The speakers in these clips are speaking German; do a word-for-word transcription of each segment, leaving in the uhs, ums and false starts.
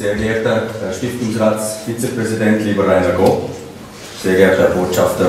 sehr geehrter Herr Stiftungsratsvizepräsident, lieber Rainer Gott, sehr geehrter Herr Botschafter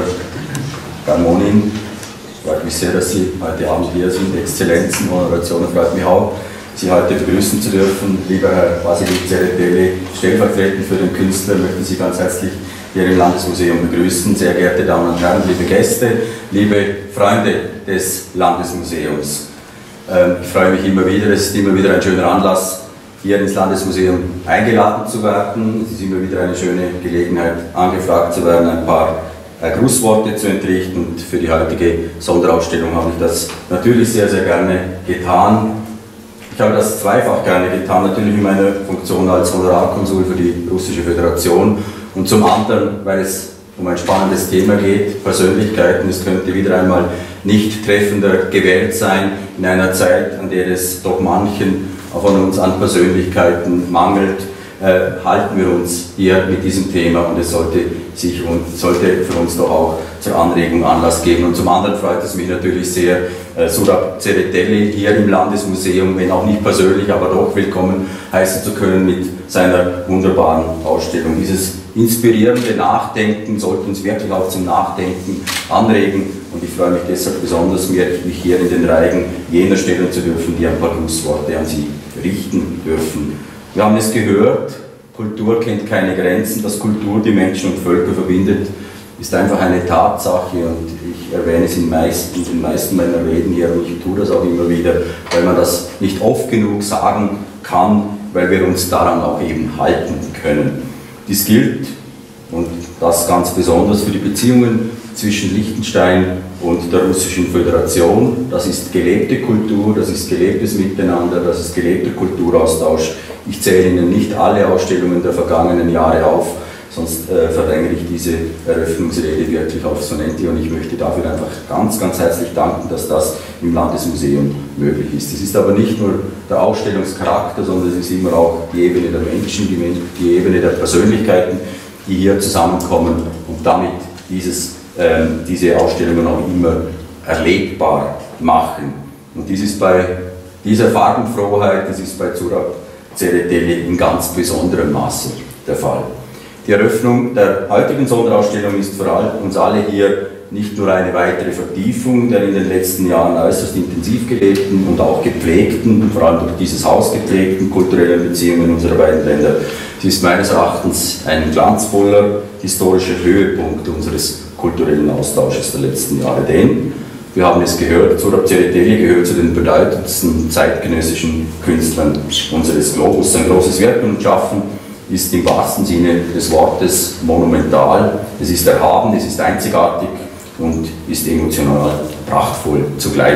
Garmonin, freut mich sehr, dass Sie heute Abend hier sind. Exzellenzen, Honorationen, freut mich auch, Sie heute begrüßen zu dürfen. Lieber Herr Vasilij Tsereteli, stellvertretend für den Künstler, möchte Sie ganz herzlich hier im Landesmuseum begrüßen. Sehr geehrte Damen und Herren, liebe Gäste, liebe Freunde des Landesmuseums. Ähm, ich freue mich immer wieder, es ist immer wieder ein schöner Anlass, hier ins Landesmuseum eingeladen zu werden. Es ist immer wieder eine schöne Gelegenheit, angefragt zu werden, ein paar äh, Grußworte zu entrichten. Und für die heutige Sonderausstellung habe ich das natürlich sehr, sehr gerne getan. Ich habe das zweifach gerne getan, natürlich in meiner Funktion als Honorarkonsul für die Russische Föderation und zum anderen, weil es um ein spannendes Thema geht, Persönlichkeiten. Es könnte wieder einmal nicht treffender gewählt sein in einer Zeit, an der es doch manchen von uns an Persönlichkeiten mangelt, äh, halten wir uns hier mit diesem Thema und es sollte, sich und, sollte für uns doch auch zur Anregung Anlass geben. Und zum anderen freut es mich natürlich sehr, äh, Zurab Tsereteli hier im Landesmuseum, wenn auch nicht persönlich, aber doch willkommen heißen zu können mit seiner wunderbaren Ausstellung. Dieses inspirierende Nachdenken sollte uns wirklich auch zum Nachdenken anregen und ich freue mich deshalb besonders, mich hier in den Reigen jener stellen zu dürfen, die ein paar Grußworte an Sie richten dürfen. Wir haben es gehört, Kultur kennt keine Grenzen, dass Kultur die Menschen und Völker verbindet, ist einfach eine Tatsache und ich erwähne es in, meisten, in den meisten meiner Reden hier und ich tue das auch immer wieder, weil man das nicht oft genug sagen kann, weil wir uns daran auch eben halten können. Dies gilt, und das ganz besonders für die Beziehungen zwischen Liechtenstein und der Russischen Föderation. Das ist gelebte Kultur, das ist gelebtes Miteinander, das ist gelebter Kulturaustausch. Ich zähle Ihnen nicht alle Ausstellungen der vergangenen Jahre auf, sonst äh, verdränge ich diese Eröffnungsrede wirklich auf Sonenti und ich möchte dafür einfach ganz, ganz herzlich danken, dass das im Landesmuseum möglich ist. Es ist aber nicht nur der Ausstellungscharakter, sondern es ist immer auch die Ebene der Menschen, die, die Ebene der Persönlichkeiten, die hier zusammenkommen und damit dieses, äh, diese Ausstellungen auch immer erlebbar machen. Und dies ist bei dieser Farbenfrohheit, das ist bei Zurab Tsereteli in ganz besonderem Maße der Fall. Die Eröffnung der heutigen Sonderausstellung ist für uns alle hier nicht nur eine weitere Vertiefung der in den letzten Jahren äußerst intensiv gelebten und auch gepflegten, vor allem durch dieses Haus gepflegten kulturellen Beziehungen unserer beiden Länder. Sie ist meines Erachtens ein glanzvoller historischer Höhepunkt unseres kulturellen Austausches der letzten Jahre, denn wir haben es gehört, Zurab Tsereteli gehört zu den bedeutendsten zeitgenössischen Künstlern unseres Globus. Sein großes Wirken und Schaffen ist im wahrsten Sinne des Wortes monumental, es ist erhaben, es ist einzigartig und ist emotional prachtvoll zugleich.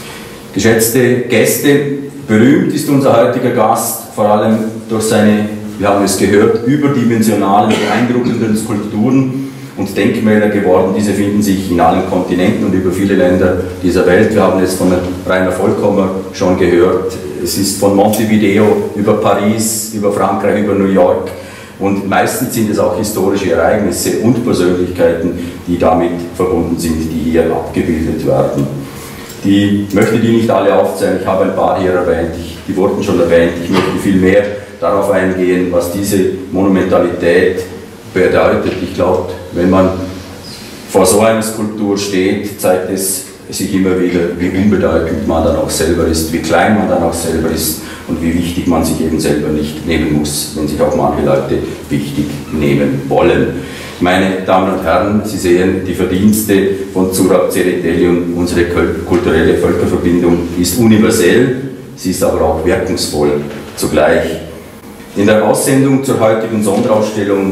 Geschätzte Gäste, berühmt ist unser heutiger Gast vor allem durch seine, wir haben es gehört, überdimensionalen, beeindruckenden Skulpturen und Denkmäler geworden. Diese finden sich in allen Kontinenten und über viele Länder dieser Welt. Wir haben es von Rainer Vollkommer schon gehört. Es ist von Montevideo über Paris, über Frankreich, über New York und meistens sind es auch historische Ereignisse und Persönlichkeiten, die damit verbunden sind, die hier abgebildet werden. Die möchte die nicht alle aufzählen, ich habe ein paar hier erwähnt, ich, die wurden schon erwähnt, ich möchte viel mehr darauf eingehen, was diese Monumentalität bedeutet. Ich glaube, wenn man vor so einer Skulptur steht, zeigt es sich immer wieder, wie unbedeutend man dann auch selber ist, wie klein man dann auch selber ist und wie wichtig man sich eben selber nicht nehmen muss, wenn sich auch manche Leute wichtig nehmen wollen. Meine Damen und Herren, Sie sehen, die Verdienste von Zurab Tsereteli und unsere kulturelle Völkerverbindung ist universell, sie ist aber auch wirkungsvoll zugleich. In der Aussendung zur heutigen Sonderausstellung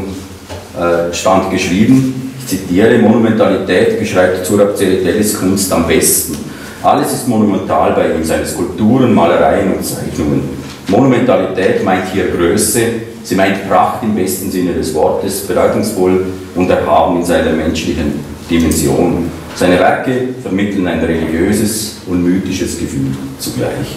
äh, stand geschrieben, ich zitiere, Monumentalität beschreibt Zurab Tseretelis Kunst am besten. Alles ist monumental bei ihm, seine Skulpturen, Malereien und Zeichnungen. Monumentalität meint hier Größe, sie meint Pracht im besten Sinne des Wortes, bedeutungsvoll und erhaben in seiner menschlichen Dimension. Seine Werke vermitteln ein religiöses und mythisches Gefühl zugleich.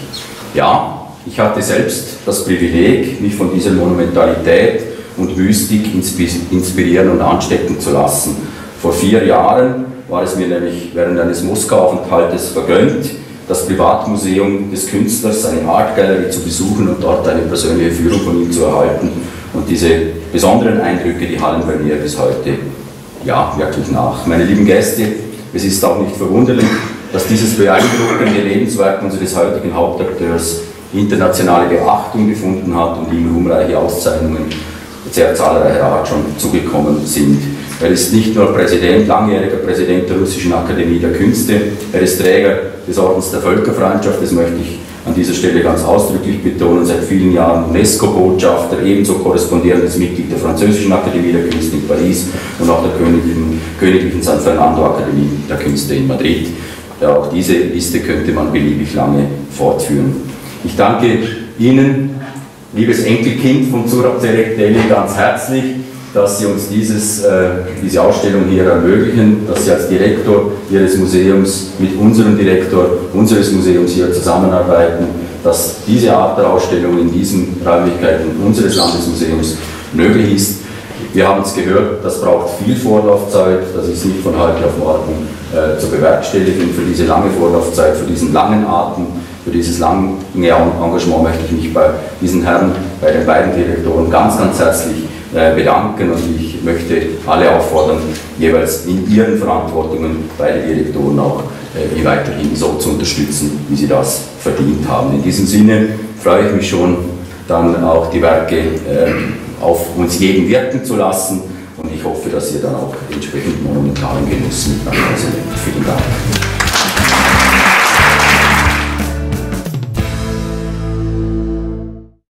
Ja, ich hatte selbst das Privileg, mich von dieser Monumentalität und Mystik inspirieren und anstecken zu lassen. Vor vier Jahren war es mir nämlich während eines Moskau-Aufenthaltes vergönnt, das Privatmuseum des Künstlers, eine Art Gallery, zu besuchen und dort eine persönliche Führung von ihm zu erhalten. diese besonderen Eindrücke, die hallen bei mir bis heute ja, wirklich nach. Meine lieben Gäste, es ist auch nicht verwunderlich, dass dieses beeindruckende Lebenswerk unseres heutigen Hauptakteurs internationale Beachtung gefunden hat und ihm ruhmreiche Auszeichnungen sehr zahlreicher Art schon zugekommen sind. Er ist nicht nur Präsident, langjähriger Präsident der Russischen Akademie der Künste, er ist Träger des Ordens der Völkerfreundschaft, das möchte ich an dieser Stelle ganz ausdrücklich betonen, seit vielen Jahren UNESCO-Botschafter, ebenso korrespondierendes Mitglied der Französischen Akademie der Künste in Paris und auch der Königlichen, Königlichen San Fernando Akademie der Künste in Madrid. Ja, auch diese Liste könnte man beliebig lange fortführen. Ich danke Ihnen, liebes Enkelkind von Zurab Zerekteli, ganz herzlich, dass Sie uns dieses, äh, diese Ausstellung hier ermöglichen, dass Sie als Direktor Ihres Museums mit unserem Direktor unseres Museums hier zusammenarbeiten, dass diese Art der Ausstellung in diesen Räumlichkeiten unseres Landesmuseums möglich ist. Wir haben es gehört, das braucht viel Vorlaufzeit, das ist nicht von heute auf morgen äh, zu bewerkstelligen. Für diese lange Vorlaufzeit, für diesen langen Atem, für dieses lange Engagement möchte ich mich bei diesen Herren, bei den beiden Direktoren ganz, ganz herzlich äh, bedanken und ich möchte alle auffordern, jeweils in ihren Verantwortungen beide Direktoren auch äh, weiterhin so zu unterstützen, wie sie das verdient haben. In diesem Sinne freue ich mich schon, dann auch die Werke äh, auf uns jeden wirken zu lassen und ich hoffe, dass ihr dann auch entsprechend monumentalen Genuss mit nach Hause nehmt. Vielen Dank.